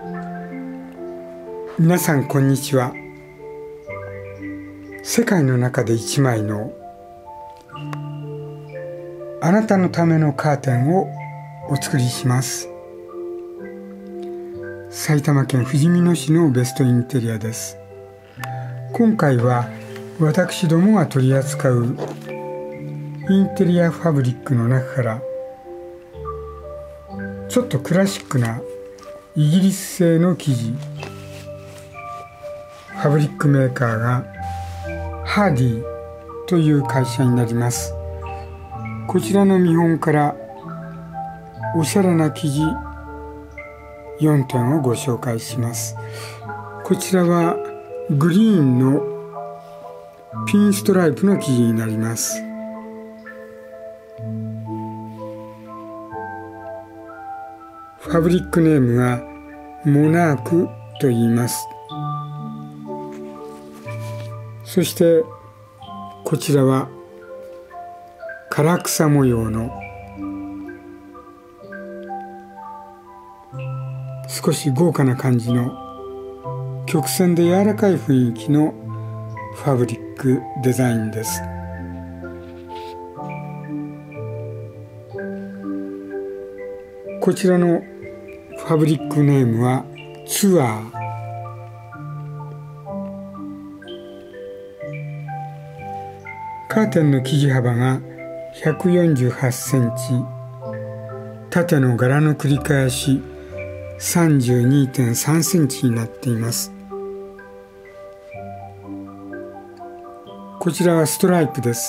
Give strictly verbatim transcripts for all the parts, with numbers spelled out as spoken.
皆さんこんにちは。世界の中で一枚のあなたのためのカーテンをお作りします。埼玉県ふじみ野市のベストインテリアです。今回は私どもが取り扱うインテリアファブリックの中からちょっとクラシックなイギリス製の生地、ファブリックメーカーがハーディという会社になります。こちらの見本からおしゃれな生地よんてんをご紹介します。こちらはグリーンのピンストライプの生地になります。ファブリックネームがモナークと言います。そしてこちらは唐草模様の少し豪華な感じの曲線で柔らかい雰囲気のファブリックデザインです。こちらのファブリックネームはツアー。カーテンの生地幅がひゃくよんじゅうはちセンチ、縦の柄の繰り返し さんじゅうにてんさんセンチになっています。こちらはストライプです。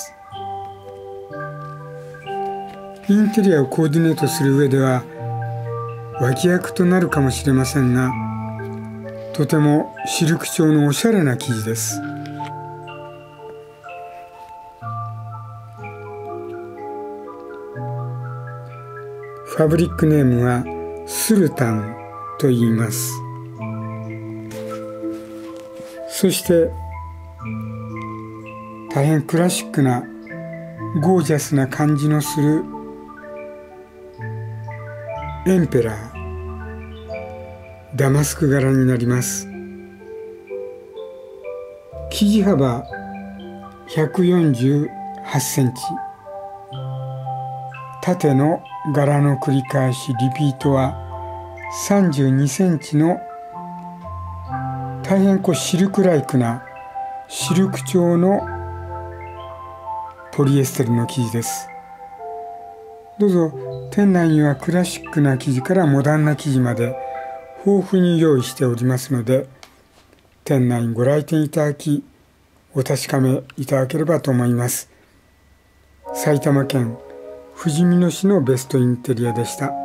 インテリアをコーディネートする上では脇役となるかもしれませんが、とてもシルク調のおしゃれな生地です。ファブリックネームはスルタンと言います。そして大変クラシックなゴージャスな感じのするエンペラー、ダマスク柄になります。生地幅ひゃくよんじゅうはちセンチ、縦の柄の繰り返しリピートはさんじゅうにセンチの大変こうシルクライクなシルク調のポリエステルの生地です。どうぞ店内にはクラシックな生地からモダンな生地まで豊富に用意しておりますので、店内にご来店いただきお確かめいただければと思います。埼玉県ふじみ野市のベストインテリアでした。